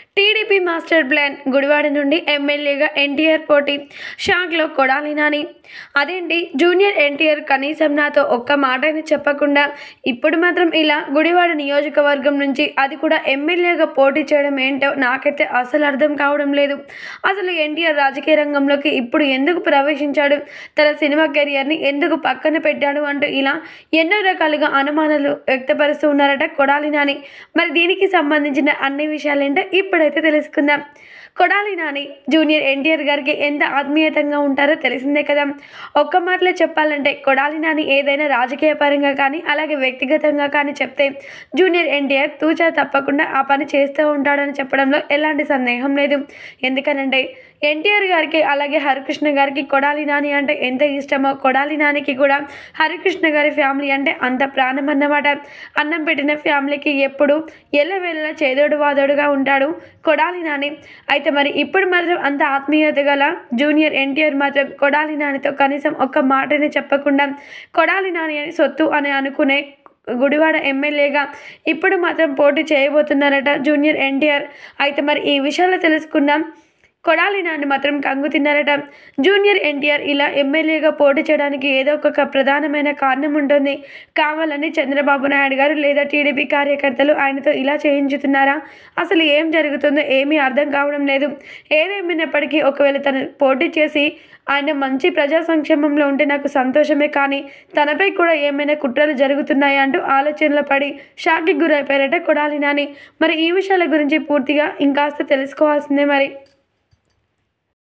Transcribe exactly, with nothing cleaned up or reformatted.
TDP master plan Gudivada నుండి ఎమ్మెల్యేగా ఎన్టీఆర్ పోటీ షాక్లో కొడాలి నాని. అదేంటి జూనియర్ ఎన్టీఆర్ కనీసం నాతో ఒక్క మాటని చెప్పకుండా ఇప్పుడు మాత్రం ఇలా గుడివాడ నియోజకవర్గం నుంచి అది కూడా ఎమ్మెల్యేగా పోటీ చేయడం ఏంటో నాకైతే అసలు అర్థం కావడం లేదు. అసలు ఎన్టీఆర్ రాజకీయ రంగంలోకి ఇప్పుడు ఎందుకు ప్రవేశించాడు, తన సినిమా కెరియర్ని ఎందుకు పక్కన పెట్టాడు అంటూ ఇలా ఎన్నో రకాలుగా అనుమానాలు వ్యక్తపరుస్తూ ఉన్నారట కొడాలి నాని. మరి దీనికి సంబంధించిన అన్ని విషయాలేంటో ఇప్పుడైతే తెలుసుకుందాం. కొడాలి నాని జూనియర్ ఎన్టీఆర్ గారికి ఎంత ఆత్మీయతంగా ఉంటారో తెలిసిందే కదా. ఒక్క మాటలో చెప్పాలంటే కొడాలి నాని ఏదైనా రాజకీయ పరంగా కానీ అలాగే వ్యక్తిగతంగా కానీ చెప్తే జూనియర్ ఎన్టీఆర్ తూచా తప్పకుండా ఆ పని చేస్తూ ఉంటాడని చెప్పడంలో ఎలాంటి సందేహం లేదు. ఎందుకనంటే ఎన్టీఆర్ గారికి అలాగే హరికృష్ణ గారికి కొడాలి నాని అంటే ఎంత ఇష్టమో కొడాలి నానికి కూడా హరికృష్ణ గారి ఫ్యామిలీ అంటే అంత ప్రాణం అన్నమాట. అన్నం పెట్టిన ఫ్యామిలీకి ఎప్పుడు ఎల్లవేళలా చేదోడు వాదోడుగా ఉంటాడు కొడాలి నాని. అయితే మరి ఇప్పుడు మాత్రం అంత ఆత్మీయత గల జూనియర్ ఎన్టీఆర్ మాత్రం కొడాలి నానితో కనీసం ఒక్క మాటని చెప్పకుండా కొడాలి నాని అని సొత్తు అని అనుకునే గుడివాడ ఎమ్మెల్యేగా ఇప్పుడు మాత్రం పోటీ చేయబోతున్నారట జూనియర్ ఎన్టీఆర్. అయితే మరి ఈ విషయాలు తెలుసుకుందాం. కొడాలి నాని మాత్రం కంగు తిన్నారట. జూనియర్ ఎన్టీఆర్ ఇలా ఎమ్మెల్యేగా పోటీ చేయడానికి ఏదో ఒక ప్రధానమైన కారణం ఉంటుంది. కావాలని చంద్రబాబు నాయుడు గారు లేదా టీడీపీ కార్యకర్తలు ఆయనతో ఇలా చేయించుతున్నారా, అసలు ఏం జరుగుతుందో ఏమీ అర్థం కావడం లేదు. ఏదేమైనప్పటికీ ఒకవేళ తను పోటీ చేసి ఆయన మంచి ప్రజా సంక్షేమంలో ఉంటే నాకు సంతోషమే, కానీ తనపై కూడా ఏమైనా కుట్రలు జరుగుతున్నాయా అంటూ ఆలోచనలో పడి షాక్కి గురైపోయారట కొడాలి నాని. మరి ఈ విషయాల గురించి పూర్తిగా ఇంకాస్త తెలుసుకోవాల్సిందే మరి.